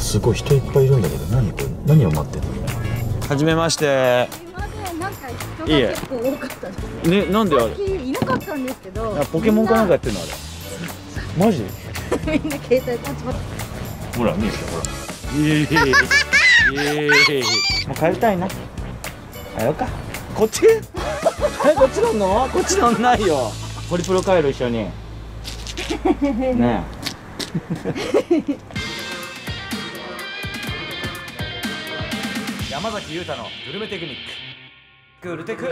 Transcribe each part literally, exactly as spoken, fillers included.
すごい人いっぱいいるんだけど、何これ、何を待ってるの。はじめまして。 なんか人が結構多かったです。 ね、なんであれ。 いなかったんですけど。 ポケモンかなんかやってんのあれ。マジ？ みんな携帯パチパチ。 ほら見えてほら。ええええ。もう帰りたいな。帰ろうか。こっち？え、こっち乗んの？こっち乗んないよ。ホリプロ帰る一緒に。ねえ。山崎裕太のグルメテクニック。グルテク。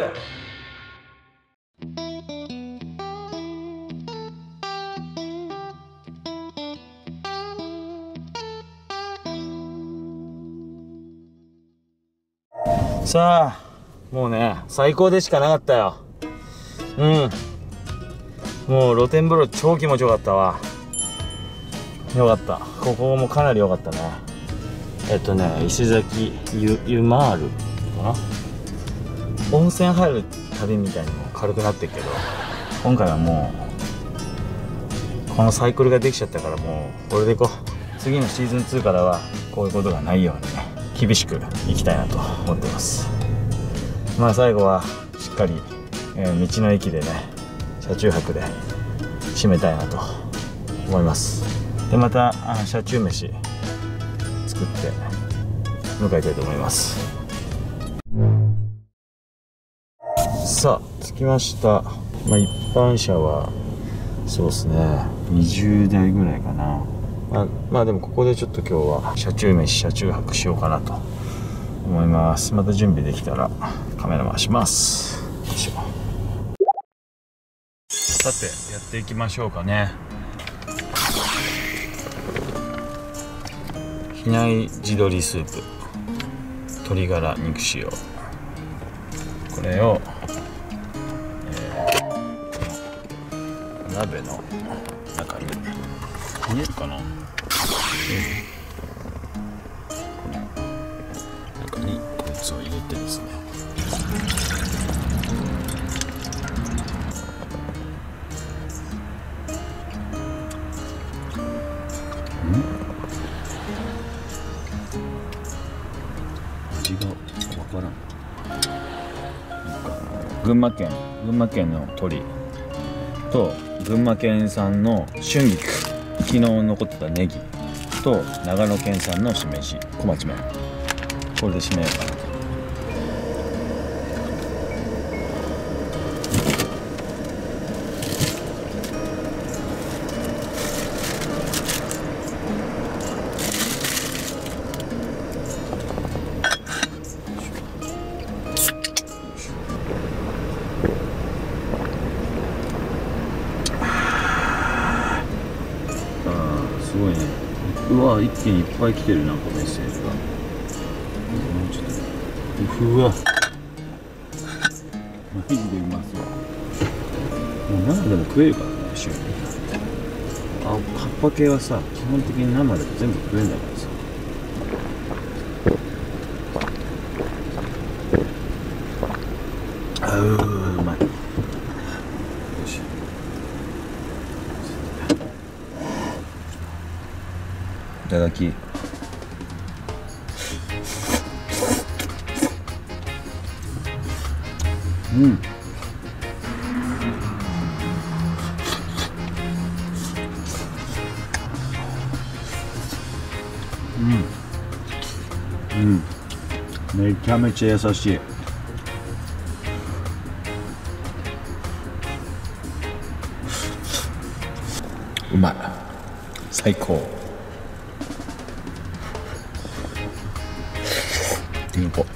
さあ、もうね、最高でしかなかったよ。うん。もう露天風呂超気持ちよかったわ。よかった。ここもかなり良かったね。えっとね、石崎ゆゆまーるかな。温泉入る旅みたいにも軽くなってるけど、今回はもうこのサイクルができちゃったから、もうこれでいこう。次のシーズンツーからはこういうことがないようにね、厳しくいきたいなと思ってます。まあ最後はしっかり、えー、道の駅でね、車中泊で締めたいなと思います。でまたあ車中飯作って向かいたいと思います。さあ着きました。まあ一般車はそうですねにじゅうだいぐらいかな。まあ、まあでもここでちょっと今日は車中飯車中泊しようかなと思います。また準備できたらカメラ回します。よいしょ。さてやっていきましょうかね。比内地鶏スープ、鶏ガラ肉塩、これを、えー、鍋の中に見えるかな、うん、中にこいつを入れてですね、味がわからん。群馬県群馬県の鶏と群馬県産の春菊、昨日残ってたネギと長野県産のしめじ、小町麺、これで締めようかなと。すごいね。うわ、一気にいっぱい来てるな、このメッセージが。もうちょっと。うわ。マジでうまそう。もう生でも食えるからね、週に。あ、葉っぱ系はさ、基本的に生で全部食えんだからさ。あうー、うまい。よし。いただき。うん。うん。うん。めちゃめちゃ優しい。うまい。最高。リンゴ。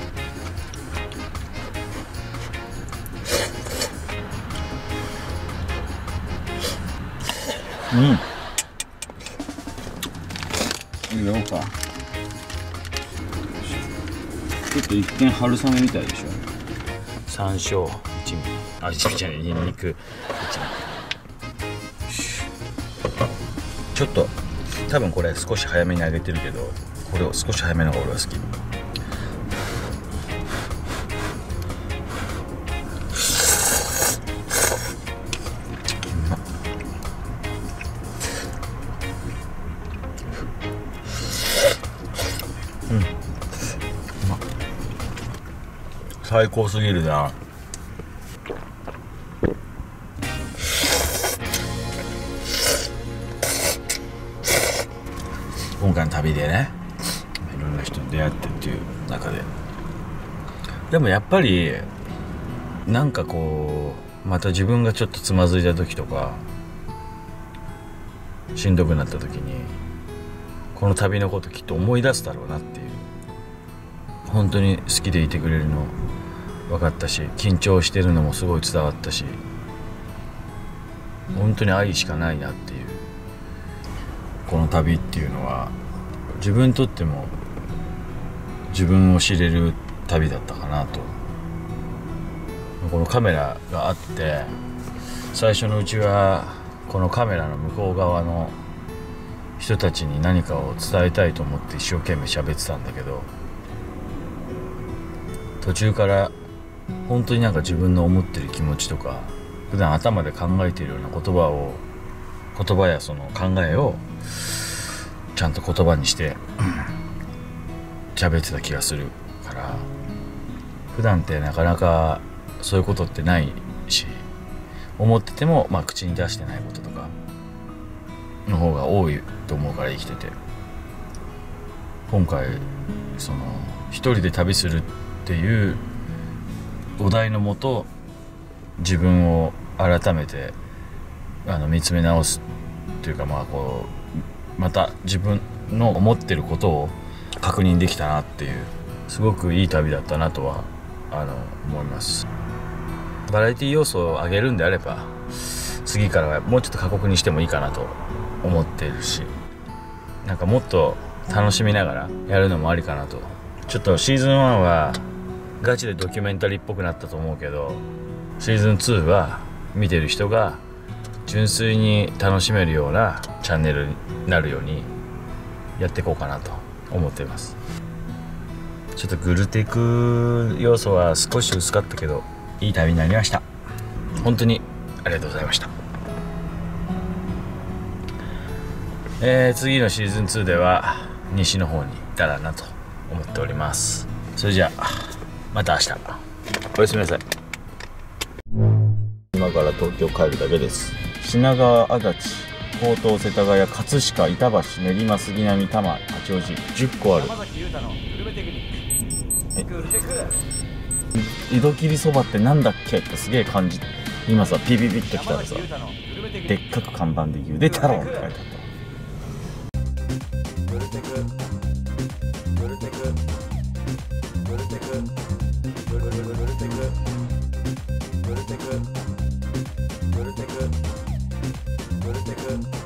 うん。入れようか。ちょっと一見春雨みたいでしょ。山椒一味、あ、一味じゃない、ニンニク一味。ちょっと多分これ少し早めに揚げてるけど、これを少し早めの方が俺は好き。 最高すぎるな。今回の旅でね、いろんな人に出会ってっていう中で、でもやっぱりなんかこうまた自分がちょっとつまずいた時とかしんどくなった時にこの旅のこときっと思い出すだろうなっていう、本当に好きでいてくれるの分かったし、緊張してるのもすごい伝わったし、本当に愛しかないなっていう、この旅っていうのは自分にとっても自分を知れる旅だったかなと。このカメラがあって最初のうちはこのカメラの向こう側の人たちに何かを伝えたいと思って一生懸命喋ってたんだけど、途中から本当になんか自分の思ってる気持ちとか普段頭で考えているような言葉を言葉やその考えをちゃんと言葉にして喋ってた気がするから、普段ってなかなかそういうことってないし、思っててもまあ口に出してないこととかの方が多いと思うから生きてて、今回その一人で旅するっていうお題のもと自分を改めてあの見つめ直すっていうか、まあこうまた自分の思ってることを確認できたなっていう、すごくいい旅だったなとはあの思います。バラエティ要素を上げるんであれば次からはもうちょっと過酷にしてもいいかなと思っているし、なんかもっと楽しみながらやるのもありかなと。ちょっとシーズンワンはガチでドキュメンタリーっぽくなったと思うけど、シーズンツーは見てる人が純粋に楽しめるようなチャンネルになるようにやっていこうかなと思っています。ちょっとグルテク要素は少し薄かったけどいい旅になりました。本当にありがとうございました。えー、次のシーズンツーでは西の方に行ったらなと思っております。それじゃあまた明日、おやすみなさい。今から東京帰るだけです。品川、足立、江東、世田谷、葛飾、板橋、練馬、杉並、多摩、八王子、じゅっこある。江戸切りそばってなんだっけってすげえ感じ、今さピピピッときたらさ、でっかく看板でゆで太郎って書いてあった。ブルテクブルテクブルテクブルテクブルテクブルテクブルテクブルテク